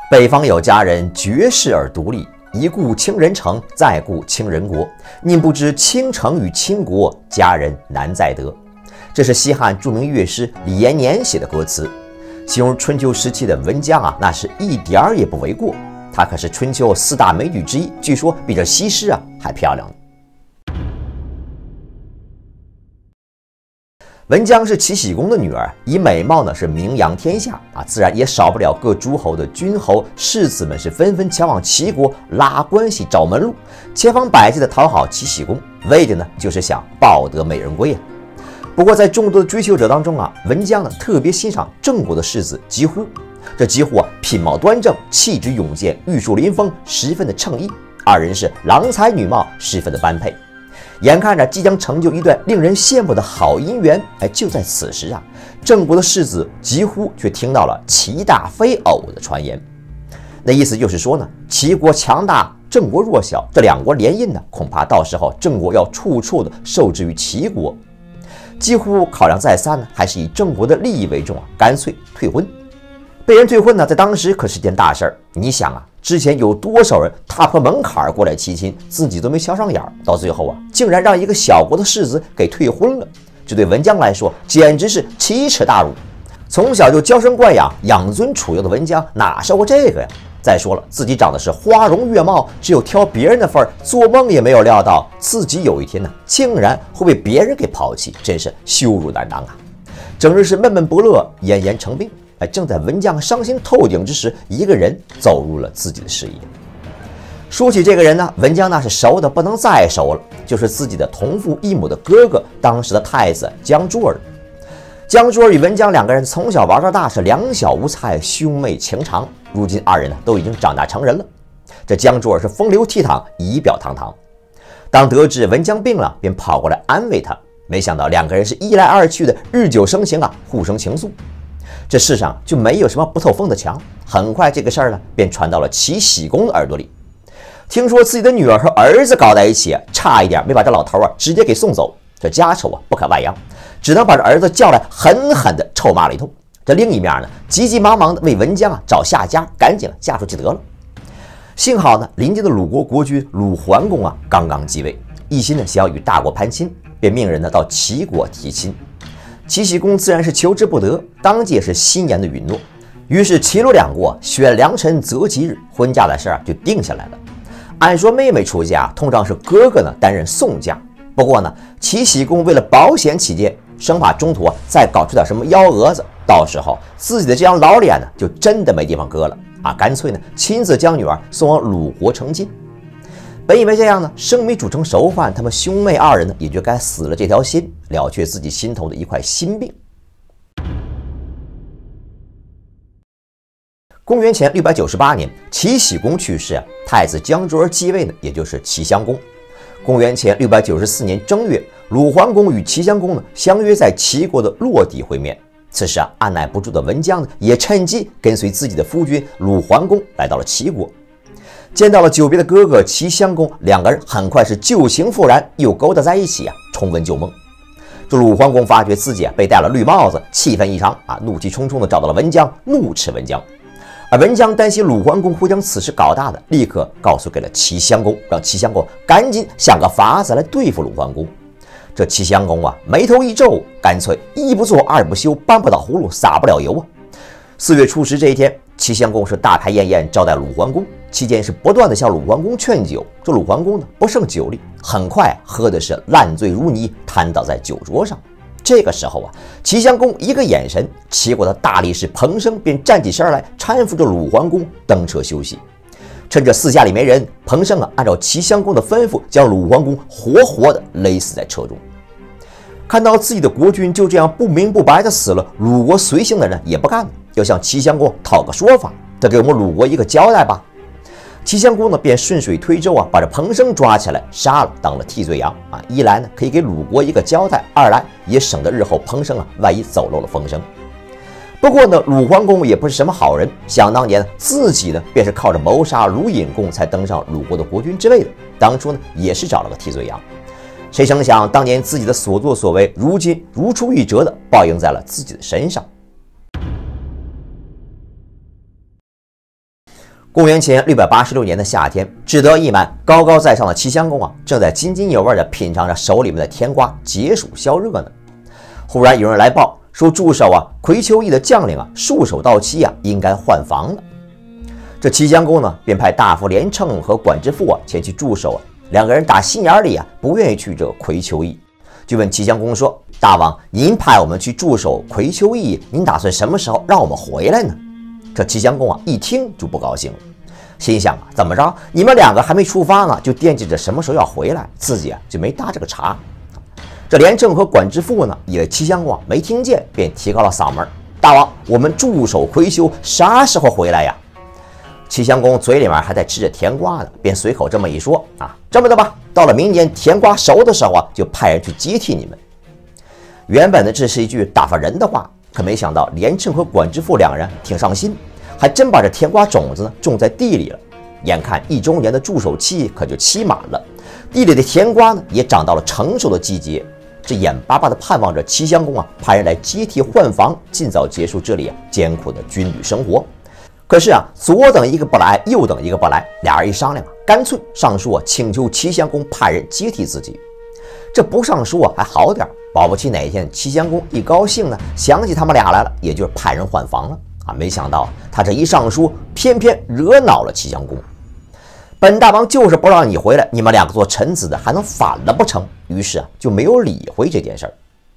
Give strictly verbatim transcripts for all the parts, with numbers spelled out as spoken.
北方有佳人，绝世而独立。一顾倾人城，再顾倾人国。宁不知倾城与倾国，佳人难再得。这是西汉著名乐师李延年写的歌词，形容春秋时期的文姜啊，那是一点儿也不为过。她可是春秋四大美女之一，据说比这西施啊还漂亮呢。文姜是齐僖公的女儿，以美貌呢是名扬天下啊，自然也少不了各诸侯的君侯世子们是纷纷前往齐国拉关系找门路，千方百计的讨好齐僖公，为的呢就是想抱得美人归啊。不过在众多的追求者当中啊，文姜呢特别欣赏郑国的世子姬乎。这姬乎啊品貌端正，气质勇健，玉树临风，十分的称意，二人是郎才女貌，十分的般配。眼看着即将成就一段令人羡慕的好姻缘，哎，就在此时啊，郑国的世子姬乎却听到了齐大非偶的传言。那意思就是说呢，齐国强大，郑国弱小，这两国联姻呢，恐怕到时候郑国要处处的受制于齐国。姬乎考量再三呢，还是以郑国的利益为重啊，干脆退婚。被人退婚呢，在当时可是件大事儿。你想啊，之前有多少人踏破门槛过来提亲，自己都没瞧上眼儿，到最后啊，竟然让一个小国的世子给退婚了。这对文姜来说，简直是奇耻大辱。从小就娇生惯养、养尊处优的文姜，哪受过这个呀？再说了，自己长得是花容月貌，只有挑别人的份儿，做梦也没有料到自己有一天呢，竟然会被别人给抛弃，真是羞辱难当啊！整日是闷闷不乐，奄奄成病。哎，正在文姜伤心透顶之时，一个人走入了自己的视野。说起这个人呢，文姜那是熟的不能再熟了，就是自己的同父异母的哥哥，当时的太子姜珠儿。姜珠儿与文姜两个人从小玩到大，是两小无猜，兄妹情长。如今二人呢都已经长大成人了，这姜珠儿是风流倜傥，仪表堂堂。当得知文姜病了，便跑过来安慰他。没想到两个人是一来二去的，日久生情啊，互生情愫。这世上就没有什么不透风的墙。很快这个事儿呢，便传到了齐僖公的耳朵里。听说自己的女儿和儿子搞在一起，差一点没把这老头啊直接给送走。这家丑啊不可外扬，只能把这儿子叫来，狠狠的臭骂了一通。这另一面呢，急急忙忙的为文姜啊找下家，赶紧嫁出去得了。幸好呢，邻近的鲁国国君鲁桓公啊刚刚继位，一心呢想要与大国攀亲，便命人呢到齐国提亲。齐僖公自然是求之不得，当即也是心言的允诺。于是齐鲁两国选良辰择吉日，婚嫁的事儿就定下来了。按说妹妹出嫁，通常是哥哥呢担任送嫁。不过呢，齐僖公为了保险起见，生怕中途啊再搞出点什么幺蛾子，到时候自己的这张老脸呢就真的没地方搁了啊！干脆呢亲自将女儿送往鲁国成亲。本以为这样呢，生米煮成熟饭，他们兄妹二人呢也就该死了这条心，了却自己心头的一块心病。公元前六百九十八年，齐僖公去世啊，太子姜珠儿继位呢，也就是齐襄公。公元前六百九十四年正月，鲁桓公与齐襄公呢相约在齐国的洛地会面。此时啊，按耐不住的文姜呢也趁机跟随自己的夫君鲁桓公来到了齐国。见到了久别的哥哥齐襄公，两个人很快是旧情复燃，又勾搭在一起啊，重温旧梦。这鲁桓公发觉自己啊被戴了绿帽子，气愤异常啊，怒气冲冲的找到了文姜，怒斥文姜。而文姜担心鲁桓公会将此事搞大的，立刻告诉给了齐襄公，让齐襄公赶紧想个法子来对付鲁桓公。这齐襄公啊眉头一皱，干脆一不做二不休，搬不倒葫芦撒不了油啊。四月初十这一天，齐襄公是大排宴宴招待鲁桓公，期间是不断的向鲁桓公劝酒。这鲁桓公呢不胜酒力，很快喝的是烂醉如泥，瘫倒在酒桌上。这个时候啊，齐襄公一个眼神，齐国的大力士彭生便站起身来，搀扶着鲁桓公登车休息。趁着四下里没人，彭生啊按照齐襄公的吩咐，将鲁桓公活活的勒死在车中。看到自己的国君就这样不明不白的死了，鲁国随行的人也不干了，要向齐襄公讨个说法，得给我们鲁国一个交代吧。齐襄公呢便顺水推舟啊，把这彭生抓起来杀了，当了替罪羊啊。一来呢可以给鲁国一个交代，二来也省得日后彭生啊万一走漏了风声。不过呢，鲁桓公也不是什么好人，想当年自己呢便是靠着谋杀鲁隐公才登上鲁国的国君之位的，当初呢也是找了个替罪羊。谁成想当年自己的所作所为，如今如出一辙的报应在了自己的身上。 公元前六百八十六年的夏天，志得意满、高高在上的齐襄公啊，正在津津有味地品尝着手里面的甜瓜，解暑消热呢。忽然有人来报说，驻守啊葵丘邑的将领啊戍守到期啊，应该换防了。这齐襄公呢，便派大夫连称和管之父啊前去驻守啊。两个人打心眼里啊，不愿意去这葵丘邑，就问齐襄公说：“大王，您派我们去驻守葵丘邑，您打算什么时候让我们回来呢？”这齐襄公啊一听就不高兴了，心想啊，怎么着，你们两个还没出发呢，就惦记着什么时候要回来，自己啊就没搭这个茬。这连政和管之父呢，以为齐襄公啊没听见，便提高了嗓门：“大王，我们驻守葵丘，啥时候回来呀？”齐襄公嘴里面还在吃着甜瓜呢，便随口这么一说：“啊，这么的吧，到了明年甜瓜熟的时候啊，就派人去接替你们。”原本呢，这是一句打发人的话，可没想到连称和管之父两人挺上心，还真把这甜瓜种子呢种在地里了。眼看一周年的驻守期可就期满了，地里的甜瓜呢也长到了成熟的季节，这眼巴巴的盼望着齐襄公啊派人来接替换防，尽早结束这里啊艰苦的军旅生活。可是啊，左等一个不来，右等一个不来，俩人一商量啊，干脆上书啊请求齐襄公派人接替自己。这不上书啊还好点，保不齐哪天齐襄公一高兴呢，想起他们俩来了，也就是派人换防了啊。没想到他这一上书，偏偏惹恼了齐襄公。本大王就是不让你回来，你们两个做臣子的还能反了不成？于是啊就没有理会这件事儿。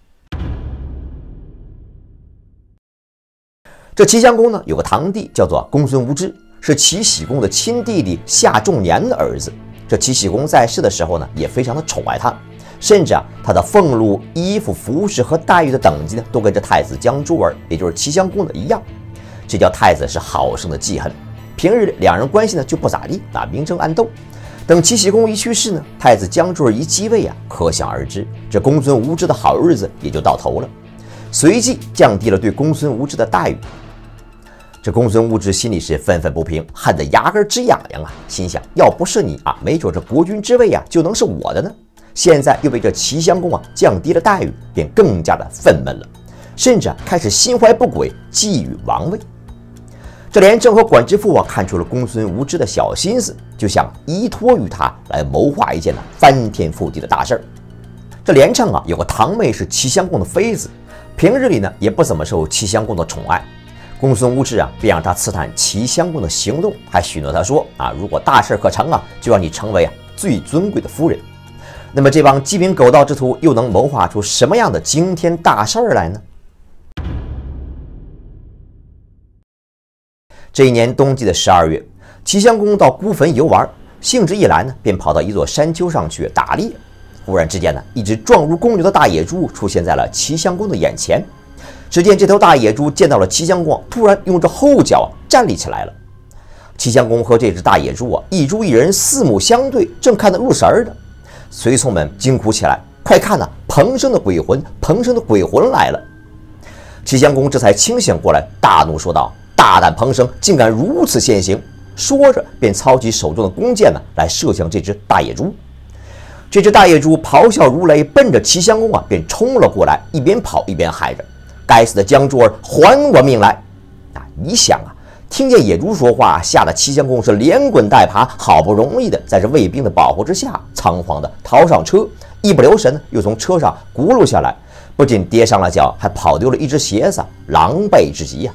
这齐襄公呢有个堂弟叫做公孙无知，是齐僖公的亲弟弟夏仲年的儿子。这齐僖公在世的时候呢，也非常的宠爱他，甚至啊他的俸禄、衣服、服饰和待遇的等级呢，都跟这太子姜珠儿，也就是齐襄公的一样。这叫太子是好生的记恨。平日里两人关系呢就不咋地啊，明争暗斗。等齐僖公一去世呢，太子姜珠儿一继位啊，可想而知，这公孙无知的好日子也就到头了。随即降低了对公孙无知的待遇。这公孙无知心里是愤愤不平，恨得牙根直痒痒啊，心想要不是你啊，没准这国君之位啊就能是我的呢。现在又被这齐襄公啊降低了待遇，便更加的愤懑了，甚至啊开始心怀不轨，觊觎王位。这连政和管之父啊看出了公孙无知的小心思，就想依托于他来谋划一件呢翻天覆地的大事儿。这连政啊有个堂妹是齐襄公的妃子，平日里呢也不怎么受齐襄公的宠爱。公孙无知啊便让他刺探齐襄公的行动，还许诺他说啊，如果大事可成啊，就让你成为啊最尊贵的夫人。那么这帮鸡鸣狗盗之徒又能谋划出什么样的惊天大事儿来呢？这一年冬季的十二月，齐襄公到孤坟游玩，兴致一来呢，便跑到一座山丘上去打猎。忽然之间呢，一只壮如公牛的大野猪出现在了齐襄公的眼前。只见这头大野猪见到了齐襄公，突然用着后脚、啊、站立起来了。齐襄公和这只大野猪啊，一猪一人四目相对，正看得入神儿的。随从们惊呼起来：“快看呐、啊，彭生的鬼魂！彭生的鬼魂来了！”齐襄公这才清醒过来，大怒说道：“大胆彭生，竟敢如此现形！”说着便操起手中的弓箭呢，来射向这只大野猪。这只大野猪咆哮如雷，奔着齐襄公啊便冲了过来，一边跑一边喊着：“该死的姜珠儿，还我命来！”啊，你想啊，听见野猪说话，吓得齐襄公是连滚带爬，好不容易的在这卫兵的保护之下，仓皇的逃上车，一不留神又从车上轱辘下来，不仅跌伤了脚，还跑丢了一只鞋子，狼狈之极呀、啊！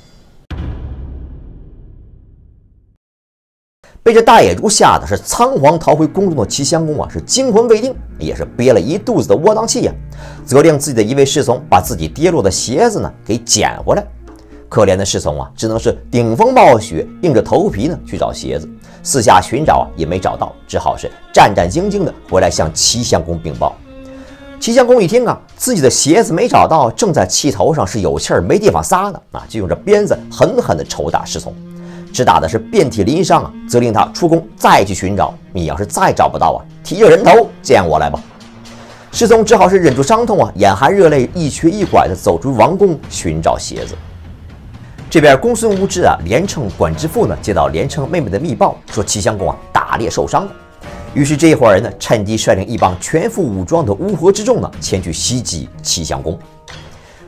被这大野猪吓得是仓皇逃回宫中的齐襄公啊，是惊魂未定，也是憋了一肚子的窝囊气呀、啊，责令自己的一位侍从把自己跌落的鞋子呢给捡回来。可怜的侍从啊，只能是顶风冒雪，硬着头皮呢去找鞋子，四下寻找啊也没找到，只好是战战兢兢的回来向齐襄公禀报。齐襄公一听啊，自己的鞋子没找到，正在气头上是有气儿没地方撒呢啊，就用这鞭子狠狠的抽打侍从。只打的是遍体鳞伤啊，责令他出宫再去寻找。你要是再找不到啊，提着人头见我来吧。侍从只好是忍住伤痛啊，眼含热泪，一瘸一拐的走出王宫寻找鞋子。这边公孙无知啊，连称管之父呢接到连称妹妹的密报，说齐襄公啊打猎受伤了。于是这一伙人呢，趁机率领一帮全副武装的乌合之众呢，前去袭击齐襄公。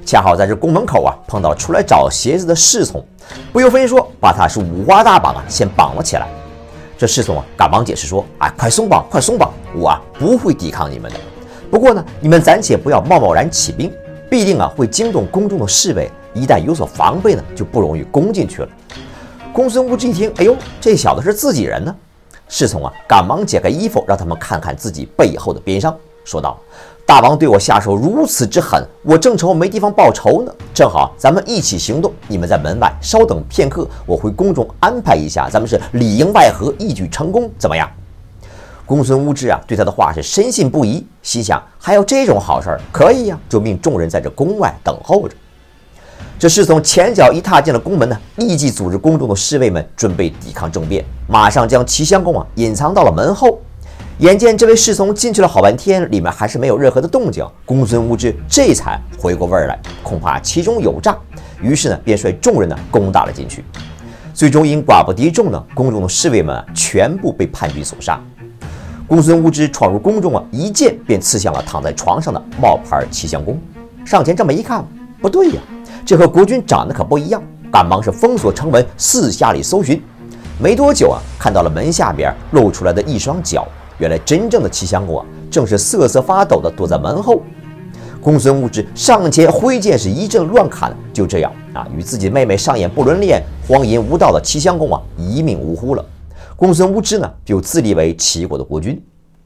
恰好在这宫门口啊碰到出来找鞋子的侍从，不由分说把他是五花大绑啊先绑了起来。这侍从啊赶忙解释说：“哎，快松绑，快松绑，我啊不会抵抗你们的。不过呢，你们暂且不要贸贸然起兵，必定啊会惊动宫中的侍卫，一旦有所防备呢，就不容易攻进去了。”公孙无知一听，哎呦，这小子是自己人呢。侍从啊赶忙解开衣服，让他们看看自己背后的鞭伤，说道：“大王对我下手如此之狠，我正愁没地方报仇呢。正好咱们一起行动，你们在门外稍等片刻，我回宫中安排一下，咱们是里应外合，一举成功，怎么样？”公孙无知啊对他的话是深信不疑，心想还有这种好事儿，可以呀、啊，就命众人在这宫外等候着。这侍从前脚一踏进了宫门呢，立即组织宫中的侍卫们准备抵抗政变，马上将齐襄公啊隐藏到了门后。眼见这位侍从进去了好半天，里面还是没有任何的动静，公孙无知这才回过味儿来，恐怕其中有诈，于是呢便率众人呢攻打了进去。最终因寡不敌众呢，宫中的侍卫们啊全部被叛军所杀。公孙无知闯入宫中啊，一剑便刺向了躺在床上的冒牌齐襄公。上前这么一看，不对呀，这和国君长得可不一样，赶忙是封锁城门，四下里搜寻。没多久啊，看到了门下边露出来的一双脚，原来真正的齐襄公啊，正是瑟瑟发抖的躲在门后。公孙无知上前挥剑是一阵乱砍，就这样啊，与自己妹妹上演不伦恋、荒淫无道的齐襄公啊，一命呜呼了。公孙无知呢，就自立为齐国的国君。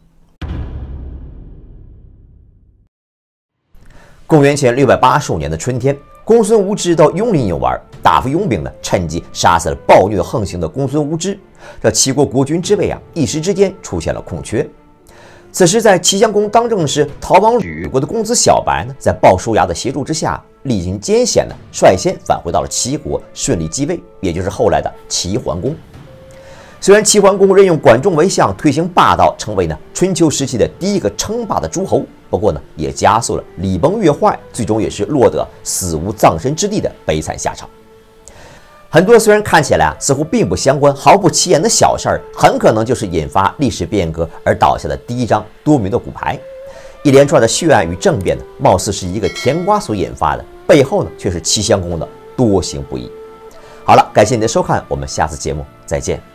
公元前六百八十五年的春天，公孙无知到雍林游玩，大夫雍炳呢，趁机杀死了暴虐横行的公孙无知。这齐国国君之位啊，一时之间出现了空缺。此时，在齐襄公当政时，逃亡吕国的公子小白呢，在鲍叔牙的协助之下，历经艰险呢，率先返回到了齐国，顺利继位，也就是后来的齐桓公。虽然齐桓公任用管仲为相，推行霸道，成为呢春秋时期的第一个称霸的诸侯，不过呢，也加速了礼崩乐坏，最终也是落得死无葬身之地的悲惨下场。很多虽然看起来啊似乎并不相关、毫不起眼的小事儿，很可能就是引发历史变革而倒下的第一张多米诺骨牌。一连串的血案与政变呢，貌似是一个甜瓜所引发的，背后呢却是齐襄公的多行不义。好了，感谢您的收看，我们下次节目再见。